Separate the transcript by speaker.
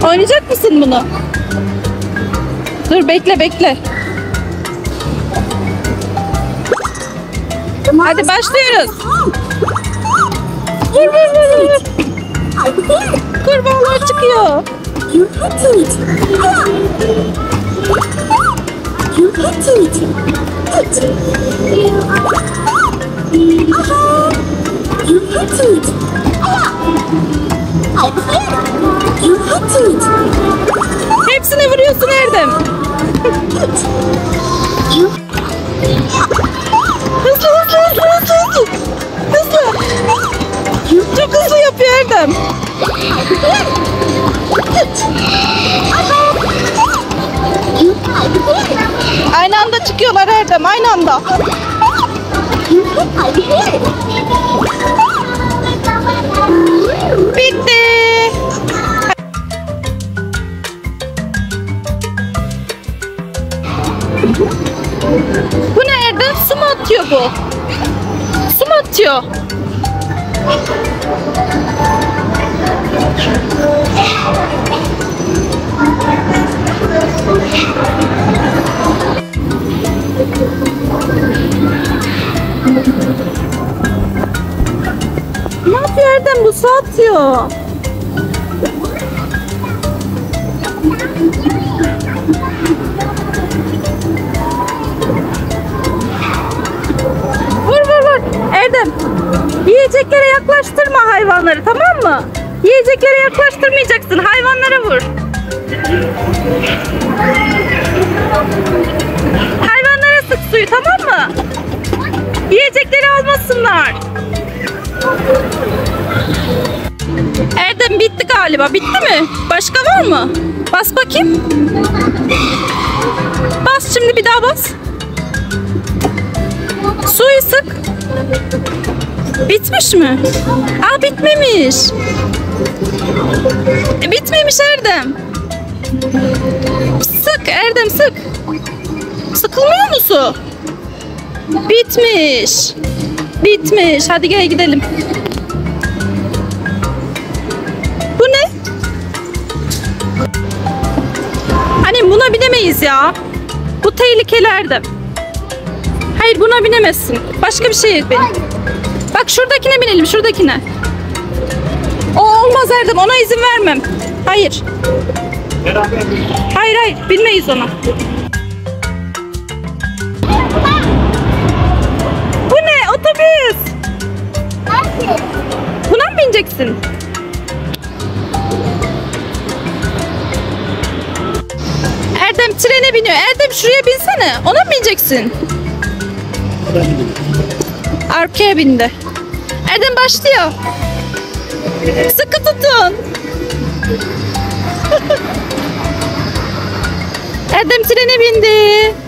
Speaker 1: Oynayacak mısın bunu? Dur bekle bekle. Hadi başlıyoruz. Vur vur vur vur. Kurbağalar çıkıyor.
Speaker 2: You hit it. You hit it. Hit. You hit it. You hit it.
Speaker 1: Hepsine vuruyorsun Erdem.
Speaker 2: You.
Speaker 1: Hızlı hızlı hızlı hızlı hızlı. Hızlı. Çok hızlı yapıyor Erdem. Aynı anda çıkıyorlar Erdem, aynı anda. Bitti. Bu ne Erdem? Su mu atıyor bu? Su mu atıyor? Ne yapıyor Erdem? Bu su atıyor. Vur vur vur. Erdem, yiyeceklere yaklaştırma hayvanları, tamam mı? Yiyeceklere yaklaştırmayacaksın. Hayvanlara vur. Hayvanlara sık suyu, tamam mı? Yiyecekleri almasınlar. Erdem bitti galiba. Bitti mi? Başka var mı? Bas bakayım. Bas şimdi, bir daha bas. Suyu sık. Bitmiş mi? Aa, bitmemiş. Bitmemiş Erdem. Sık Erdem, sık. Sıkılmıyor mu su? Bitmiş. Bitmiş. Hadi gel gidelim. Bu ne? Hani buna binemeyiz ya. Bu tehlikeli Erdem. Hayır, buna binemezsin. Başka bir şey yok benim. Bak şuradakine binelim, şuradakine. O olmaz Erdem, ona izin vermem. Hayır. Hayır hayır, binmeyiz ona. Bu ne? Otobüs. Buna mı bineceksin? Erdem trene biniyor. Erdem şuraya binsene. Ona mı bineceksin? Arkaya bindi. Erdem başlıyor. Sıkı tutun. Erdem trene bindi.